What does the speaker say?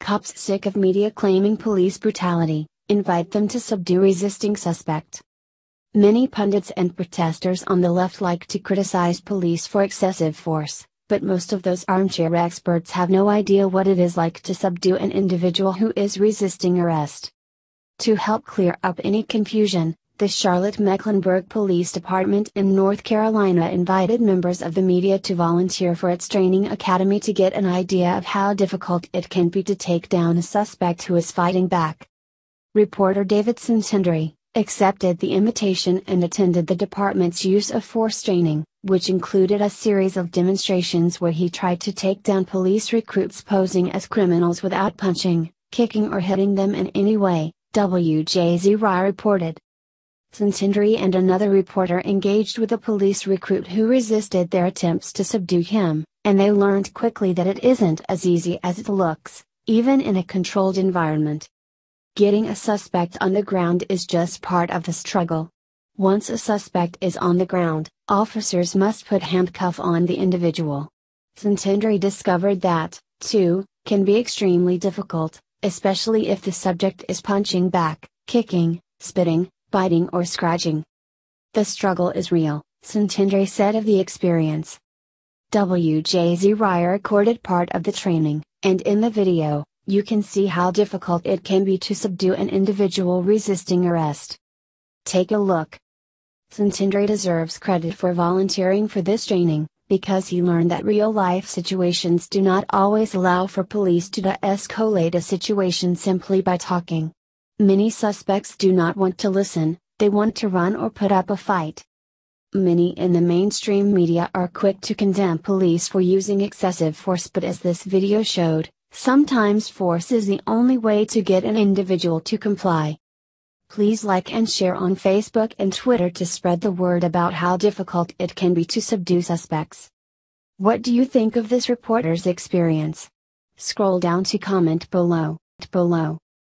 Cops sick of media claiming police brutality, invite them to subdue resisting suspect. Many pundits and protesters on the left like to criticize police for excessive force, but most of those armchair experts have no idea what it is like to subdue an individual who is resisting arrest. To help clear up any confusion, the Charlotte-Mecklenburg Police Department in North Carolina invited members of the media to volunteer for its training academy to get an idea of how difficult it can be to take down a suspect who is fighting back. Reporter David Santandri accepted the invitation and attended the department's use of force training, which included a series of demonstrations where he tried to take down police recruits posing as criminals without punching, kicking or hitting them in any way, WJZY reported. Santandri and another reporter engaged with a police recruit who resisted their attempts to subdue him, and they learned quickly that it isn't as easy as it looks, even in a controlled environment. Getting a suspect on the ground is just part of the struggle. Once a suspect is on the ground, officers must put handcuffs on the individual. Santandri discovered that, too, can be extremely difficult, especially if the subject is punching back, kicking, spitting, biting or scratching. The struggle is real, Santandri said of the experience. WJZY recorded part of the training, and in the video, you can see how difficult it can be to subdue an individual resisting arrest. Take a look. Santandri deserves credit for volunteering for this training, because he learned that real-life situations do not always allow for police to de-escalate a situation simply by talking. Many suspects do not want to listen, they want to run or put up a fight. Many in the mainstream media are quick to condemn police for using excessive force, but as this video showed, sometimes force is the only way to get an individual to comply. Please like and share on Facebook and Twitter to spread the word about how difficult it can be to subdue suspects. What do you think of this reporter's experience? Scroll down to comment below.